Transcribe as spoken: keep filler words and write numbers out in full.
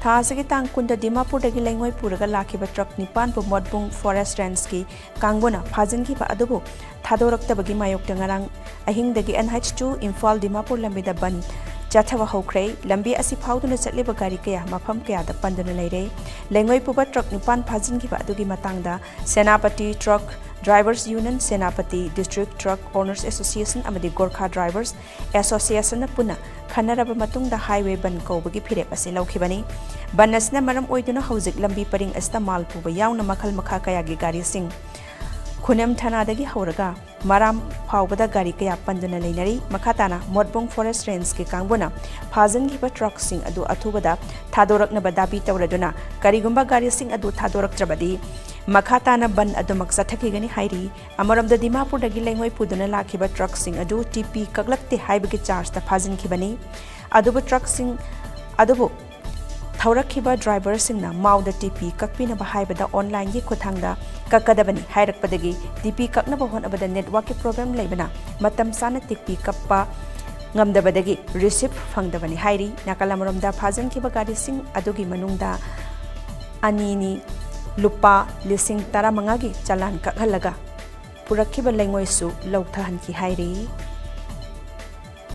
थासगी तांग कुंदा दिमापुरदगी लेंगोई पुरगा लाखिबा truck निपान बु मोदबुंग forest range की कांगबोना फाजिनखिबा अदुबु थादोरक्तबगी मायोक्ता ngarang ahingdagi N H two Imphal Dimapur लंबीदा बन चाथवा होख्रे लंबी असि फाउदुना चटलिबा गारी कया मफम कयादा पंदुना लेरे लेंगोई पुबा ट्रक निपान फाजिनखिबा अदुगी मतंगदा Senapati truck drivers union Senapati district truck owners association अमदी गोरखा ड्राइवर्स एसोसिएशन पुना खनरब मतुंगदा हाईवे बन कौबगी फिरेप असे लौखिबनी बन असना मरम ओइदुना हौजिक लंबी परिंग अस्ता माल पुबा याउना मखल मखा कयागी गारी सिंग खुनेम थानादगी हौरगा माराम फावबदा गारी कया पंदुना लेनरी मखाताना मोदबुंग फॉरेस्ट रेंज के कांगबोना फाजनगिबा ट्रक सिंग अदु अथुबदा थादोरकनबा दाबी तौरदुना करिगुंबा गारी सिंग अदु थादोरक्त्रबदी मखाताना बन अदु मक्सथकिगनी हाइरी अमरमदा दिमापुरदगी लेंगोई पुदुना लाखिबा ट्रक सिंग अदु टीपी कगलक्ते हाइबगी चार्ज ता फाजनखिबनी अदुबु ट्रक सिंग अदुबु थौरखिबा ड्राइवर सिंगना माउदा टीपी ककपिनबा हाइबदा ऑनलाइन की खुथांगदा कक्कदबनी हाइरकपदगी टीपी ककनबा होनबदा नेटवर्क के प्रॉब्लम लेबना मतम साना टीपी कप्पा ngamdabadagi receipt fangdabani hairi nakalamromda phajangkiba gari sing adugi manungda anini lupa lising tara mangagi chalan kakhalaga purakhiba lengoi su lawthahan ki hairi